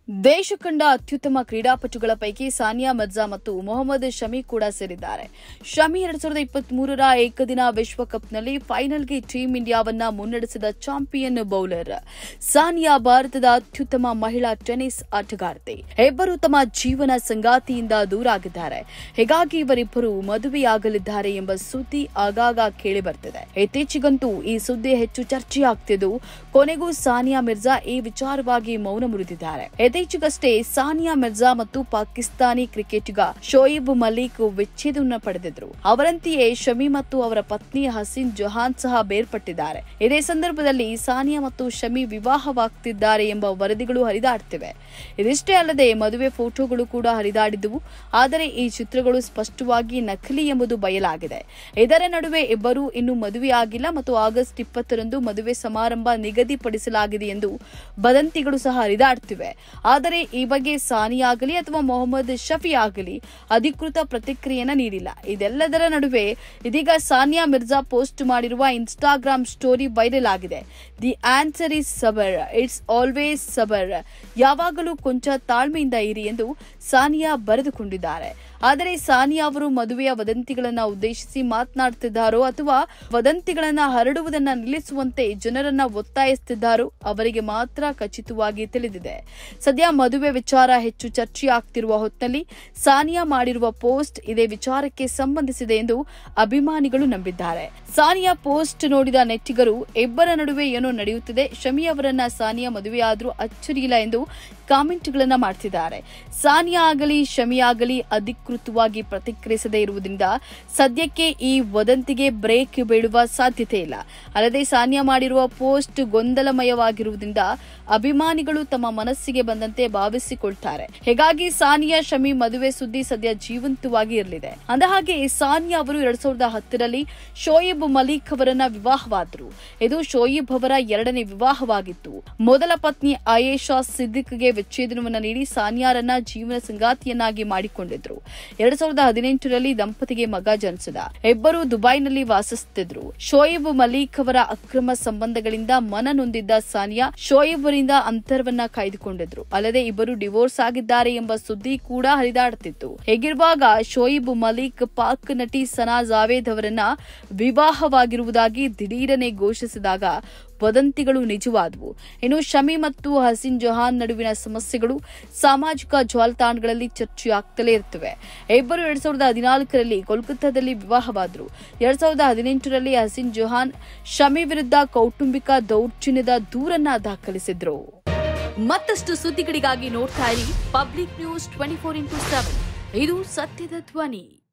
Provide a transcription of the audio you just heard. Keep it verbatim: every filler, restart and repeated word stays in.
ದೇಶ ಕಂಡ ಅತ್ಯುತ್ತಮ ಕ್ರೀಡಾಪಟುಗಳ ಪೈಕಿ ಸಾನಿಯಾ ಮಿರ್ಜಾ ಮತ್ತು ಮೊಹಮ್ಮದ್ ಶಮಿ ಕೂಡ ಸೇರಿದ್ದಾರೆ. ಶಮಿ ಎರಡ್ ಸಾವಿರದ ಇಪ್ಪತ್ಮೂರರ ಏಕದಿನ ವಿಶ್ವಕಪ್ನಲ್ಲಿ ಫೈನಲ್ಗೆ ಟೀಂ ಇಂಡಿಯಾವನ್ನ ಮುನ್ನಡೆಸಿದ ಚಾಂಪಿಯನ್ ಬೌಲರ್. ಸಾನಿಯಾ ಭಾರತದ ಅತ್ಯುತ್ತಮ ಮಹಿಳಾ ಟೆನ್ನಿಸ್ ಆಟಗಾರ್ತಿ. ಇಬ್ಬರು ತಮ್ಮ ಜೀವನ ಸಂಗಾತಿಯಿಂದ ದೂರಾಗಿದ್ದಾರೆ. ಹೀಗಾಗಿ ಇವರಿಬ್ಬರು ಮದುವೆಯಾಗಲಿದ್ದಾರೆ ಎಂಬ ಸುದ್ದಿ ಆಗಾಗ ಕೇಳಿಬರ್ತಿದೆ. ಇತ್ತೀಚೆಗಂತೂ ಈ ಸುದ್ದಿ ಹೆಚ್ಚು ಚರ್ಚೆಯಾಗ್ತಿದ್ದು, ಕೊನೆಗೂ ಸಾನಿಯಾ ಮಿರ್ಜಾ ಈ ವಿಚಾರವಾಗಿ ಮೌನ ಮುರಿದಿದ್ದಾರೆ. ಇತ್ತೀಚೆಗಷ್ಟೇ ಸಾನಿಯಾ ಮಿರ್ಜಾ ಮತ್ತು ಪಾಕಿಸ್ತಾನಿ ಕ್ರಿಕೆಟಿಗ ಶೋಯಿಬ್ ಮಲಿಕ್ ವಿಚ್ಛೇದನ ಪಡೆದಿದ್ರು. ಅವರಂತೆಯೇ ಶಮಿ ಮತ್ತು ಅವರ ಪತ್ನಿ ಹಸೀನ್ ಜಹಾನ್ ಸಹ ಬೇರ್ಪಟ್ಟಿದ್ದಾರೆ. ಇದೇ ಸಂದರ್ಭದಲ್ಲಿ ಸಾನಿಯಾ ಮತ್ತು ಶಮಿ ವಿವಾಹವಾಗ್ತಿದ್ದಾರೆ ಎಂಬ ವರದಿಗಳು ಹರಿದಾಡ್ತಿವೆ. ಇದಿಷ್ಟೇ ಅಲ್ಲದೆ ಮದುವೆ ಫೋಟೋಗಳು ಕೂಡ ಹರಿದಾಡಿದ್ದವು. ಆದರೆ ಈ ಚಿತ್ರಗಳು ಸ್ಪಷ್ಟವಾಗಿ ನಕಲಿ ಎಂಬುದು ಬಯಲಾಗಿದೆ. ಇದರ ನಡುವೆ ಇಬ್ಬರೂ ಇನ್ನೂ ಮದುವೆಯಾಗಿಲ್ಲ ಮತ್ತು ಆಗಸ್ಟ್ ಇಪ್ಪತ್ತರಂದು ಮದುವೆ ಸಮಾರಂಭ ನಿಗದಿಪಡಿಸಲಾಗಿದೆ ಎಂದು ವದಂತಿಗಳು ಸಹ ಹರಿದಾಡ್ತಿವೆ. ಆದರೆ ಈ ಬಗ್ಗೆ ಸಾನಿಯಾ ಆಗಲಿ ಅಥವಾ ಮೊಹಮ್ಮದ್ ಶಫಿ ಆಗಲಿ ಅಧಿಕೃತ ಪ್ರತಿಕ್ರಿಯೆಯನ್ನು ನೀಡಿಲ್ಲ. ಇದೆಲ್ಲದರ ನಡುವೆ ಇದೀಗ ಸಾನಿಯಾ ಮಿರ್ಜಾ ಪೋಸ್ಟ್ ಮಾಡಿರುವ ಇನ್ಸ್ಟಾಗ್ರಾಮ್ ಸ್ಟೋರಿ ವೈರಲ್ ಆಗಿದೆ. The answer is sabr, it's always sabr. ಯಾವಾಗಲೂ ಕೊಂಚ ತಾಳ್ಮೆಯಿಂದ ಇರಿ ಎಂದು ಸಾನಿಯಾ ಬರೆದುಕೊಂಡಿದ್ದಾರೆ. ಆದರೆ ಸಾನಿಯಾ ಅವರು ಮದುವೆಯ ವದಂತಿಗಳನ್ನು ಉದ್ದೇಶಿಸಿ ಮಾತನಾಡುತ್ತಿದ್ದಾರೋ ಅಥವಾ ವದಂತಿಗಳನ್ನು ಹರಡುವುದನ್ನು ನಿಲ್ಲಿಸುವಂತೆ ಜನರನ್ನ ಒತ್ತಾಯಿಸುತ್ತಿದ್ದಾರೋ ಅವರಿಗೆ ಮಾತ್ರ ಖಚಿತವಾಗಿ ತಿಳಿದಿದೆ. ಸದ್ಯ ಮದುವೆ ವಿಚಾರ ಹೆಚ್ಚು ಚರ್ಚೆಯಾಗ್ತಿರುವ ಹೊತ್ತಲ್ಲಿ ಸಾನಿಯಾ ಮಾಡಿರುವ ಪೋಸ್ಟ್ ಇದೇ ವಿಚಾರಕ್ಕೆ ಸಂಬಂಧಿಸಿದೆ ಎಂದು ಅಭಿಮಾನಿಗಳು ನಂಬಿದ್ದಾರೆ. ಸಾನಿಯಾ ಪೋಸ್ಟ್ ನೋಡಿದ ನೆಟ್ಟಿಗರು ಇಬ್ಬರ ನಡುವೆ ಏನೋ ನಡೆಯುತ್ತಿದೆ, ಶಮಿ ಅವರನ್ನ ಸಾನಿಯಾ ಮದುವೆಯಾದ್ರೂ ಅಚ್ಚರಿಯಿಲ್ಲ ಎಂದು ಕಾಮೆಂಟ್ಗಳನ್ನ ಮಾಡ್ತಿದ್ದಾರೆ. ಸಾನಿಯಾ ಆಗಲಿ ಶಮಿ ಆಗಲಿ ಅಧಿಕೃತವಾಗಿ ಪ್ರತಿಕ್ರಿಯಿಸದೇ ಇರುವುದರಿಂದ ಸದ್ಯಕ್ಕೆ ಈ ವದಂತಿಗೆ ಬ್ರೇಕ್ ಬೀಳುವ ಸಾಧ್ಯತೆ ಇಲ್ಲ. ಅಲ್ಲದೆ ಸಾನಿಯಾ ಮಾಡಿರುವ ಪೋಸ್ಟ್ ಗೊಂದಲಮಯವಾಗಿರುವುದರಿಂದ ಅಭಿಮಾನಿಗಳು ತಮ್ಮ ಮನಸ್ಸಿಗೆ ಬಂದಂತೆ ಭಾವಿಸಿಕೊಳ್ತಾರೆ. ಹೀಗಾಗಿ ಸಾನಿಯಾ ಶಮಿ ಮದುವೆ ಸುದ್ದಿ ಸದ್ಯ ಜೀವಂತವಾಗಿ ಇರಲಿದೆ. ಅಂದಹಾಗೆ ಸಾನಿಯಾ ಅವರು ಎರಡ್ ಸಾವಿರದ ಹತ್ತರಲ್ಲಿ ಶೋಯಿಬ್ ಮಲಿಕ್ ಅವರನ್ನ ವಿವಾಹವಾದರು. ಇದು ಶೋಯಿಬ್ ಅವರ ಎರಡನೇ ವಿವಾಹವಾಗಿತ್ತು. ಮೊದಲ ಪತ್ನಿ ಆಯೇಷಾ ಸಿದ್ದಿಕ್ಗೆ ವಿಚ್ಛೇದನವನ್ನು ನೀಡಿ ಸಾನಿಯಾರನ್ನ ಜೀವನ ಸಂಗಾತಿಯನ್ನಾಗಿ ಮಾಡಿಕೊಂಡಿದ್ರು. ಎರಡ್ ಸಾವಿರದ ಹದಿನೆಂಟರಲ್ಲಿ ದಂಪತಿಗೆ ಮಗ ಜನಿಸಿದ. ಇಬ್ಬರು ದುಬೈನಲ್ಲಿ ವಾಸಿಸುತ್ತಿದ್ರು. ಶೋಯಿಬ್ ಮಲಿಕ್ ಅವರ ಅಕ್ರಮ ಸಂಬಂಧಗಳಿಂದ ಮನ ನೊಂದಿದ್ದ ಸಾನಿಯಾ ಶೋಯಿಬ್ ಅವರಿಂದ ಅಂತರವನ್ನ ಕಾಯ್ದುಕೊಂಡಿದ್ರು. ಅಲ್ಲದೆ ಇಬ್ಬರು ಡಿವೋರ್ಸ್ ಆಗಿದ್ದಾರೆ ಎಂಬ ಸುದ್ದಿ ಕೂಡ ಹರಿದಾಡುತ್ತಿತ್ತು. ಹೀಗಿರುವಾಗ ಶೋಯಿಬ್ ಮಲಿಕ್ ಪಾಕ್ ನಟಿ ಸನಾ ಜಾವೇದ್ ಅವರನ್ನ ವಿವಾಹವಾಗಿರುವುದಾಗಿ ದಿಢೀರನೆ ಘೋಷಿಸಿದಾಗ ವದಂತಿಗಳು ನಿಜವಾದವು. ಇನ್ನು ಶಮಿ ಮತ್ತು ಹಸೀನ್ ಜಹಾನ್ ನಡುವಿನ ಸಮಸ್ಯೆಗಳು ಸಾಮಾಜಿಕ ಜಾಲತಾಣಗಳಲ್ಲಿ ಚರ್ಚೆಯಾಗ್ತಲೇ ಇರುತ್ತವೆ. ಇಬ್ಬರು ಎರಡ್ ಸಾವಿರದ ಹದಿನಾಲ್ಕರಲ್ಲಿ ಕೋಲ್ಕತ್ತಾದಲ್ಲಿ ವಿವಾಹವಾದರು. ಎರಡ್ ಸಾವಿರದ ಹದಿನೆಂಟರಲ್ಲಿ ಹಸೀನ್ ಜಹಾನ್ ಶಮಿ ವಿರುದ್ಧ ಕೌಟುಂಬಿಕ ದೌರ್ಜನ್ಯದ ದೂರನ್ನ ದಾಖಲಿಸಿದ್ರು. ಮತ್ತಷ್ಟು ಸುದ್ದಿಗಳಿಗಾಗಿ ನೋಡ್ತಾ ಇರಿ public news twenty four into seven. ಇದು ಸತ್ಯದ ಧ್ವನಿ.